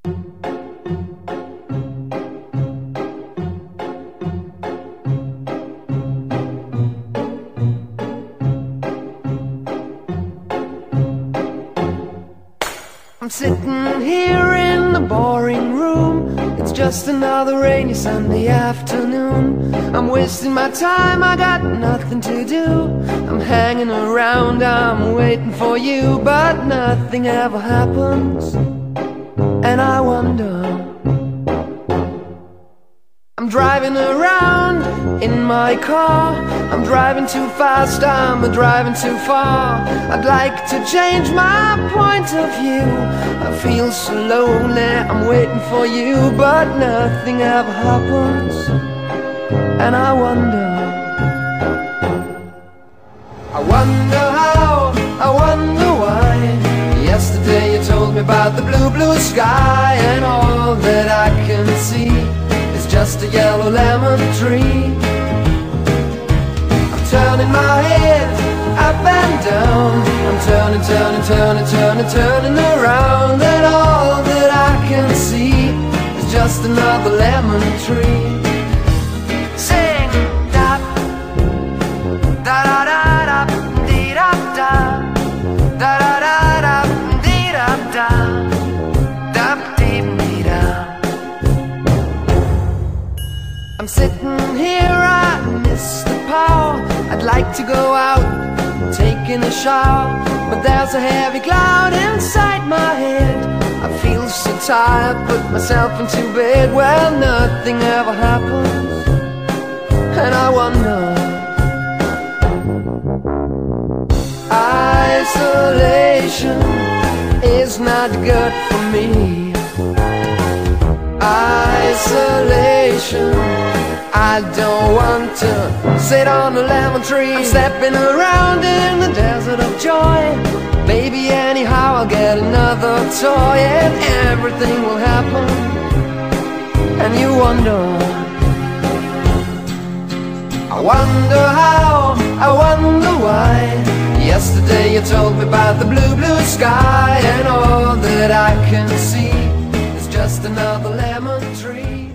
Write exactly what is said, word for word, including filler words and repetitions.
I'm sitting here in the boring room. It's just another rainy Sunday afternoon. I'm wasting my time, I got nothing to do. I'm hanging around, I'm waiting for you, but nothing ever happens. And I wonder, I'm driving around in my car. I'm driving too fast, I'm driving too far. I'd like to change my point of view. I feel so lonely, I'm waiting for you, but nothing ever happens. And I wonder, I wonder how, I wonder why. Yesterday you told me about the blue, blue sky, and all that I can see is just a yellow lemon tree. I'm turning my head up and down. I'm turning, turning, turning, turning, turning around, and all that I can see is just another lemon tree. Sing da da da da da dee da da da da da da dee da da da dee dee da. I'm sitting here, I miss the power. I'd like to go out, taking a shower, but there's a heavy cloud inside my head. I feel so tired, put myself into bed. Well, nothing ever happens, and I wonder, isolation is not good for me. Isolation, I don't want to sit on a lemon tree. I'm stepping around in the desert of joy. Baby, anyhow I'll get another toy, and everything will happen. And you wonder, I wonder how, I wonder why. Yesterday you told me about the blue, blue sky, and all that I can see is just another lemon tree.